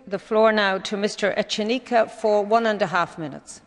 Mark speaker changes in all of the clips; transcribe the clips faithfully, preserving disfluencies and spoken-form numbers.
Speaker 1: the floor now to Mister Echenique for one and a half minutes.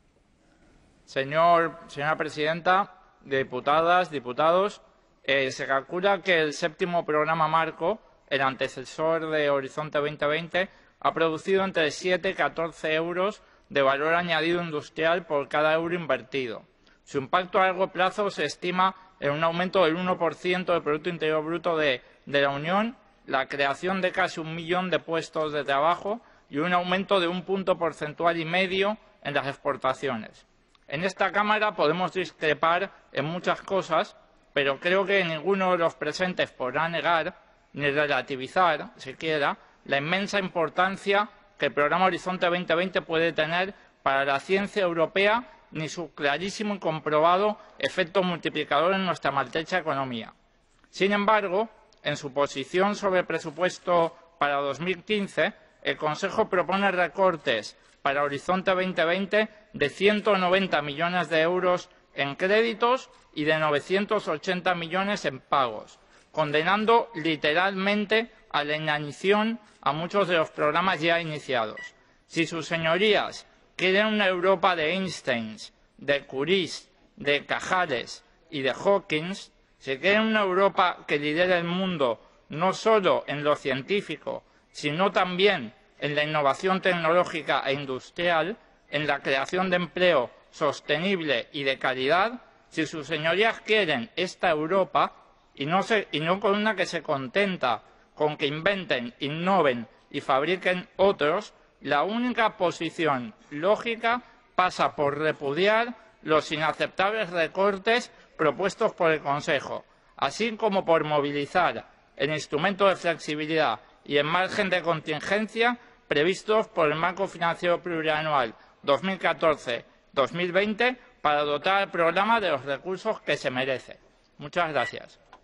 Speaker 2: Señor, señora presidenta, diputadas, diputados, eh, se calcula que el séptimo programa marco, el antecesor de Horizonte veinte veinte, ha producido entre siete y catorce euros de valor añadido industrial por cada euro invertido. Su impacto a largo plazo se estima en un aumento del uno por ciento del Producto Interior Bruto de, de la Unión, la creación de casi un millón de puestos de trabajo y un aumento de un punto porcentual y medio en las exportaciones. En esta Cámara podemos discrepar en muchas cosas, pero creo que ninguno de los presentes podrá negar ni relativizar, siquiera, la inmensa importancia que el programa Horizonte veinte veinte puede tener para la ciencia europea ni su clarísimo y comprobado efecto multiplicador en nuestra maltrecha economía. Sin embargo, en su posición sobre el presupuesto para dos mil quince, el Consejo propone recortes para Horizonte veinte veinte de ciento noventa millones de euros en créditos y de novecientos ochenta millones en pagos, condenando literalmente a la inanición a muchos de los programas ya iniciados. Si sus señorías quieren una Europa de Einsteins, de Curies, de Cajares y de Hawkins, si quieren una Europa que lidere el mundo no solo en lo científico, sino también en la innovación tecnológica e industrial, en la creación de empleo sostenible y de calidad, si sus señorías quieren esta Europa y no, se, y no con una que se contenta con que inventen, innoven y fabriquen otros, la única posición lógica pasa por repudiar los inaceptables recortes propuestos por el Consejo, así como por movilizar el instrumento de flexibilidad y el margen de contingencia previstos por el marco financiero plurianual dos mil catorce dos mil veinte para dotar al programa de los recursos que se merece. Muchas gracias.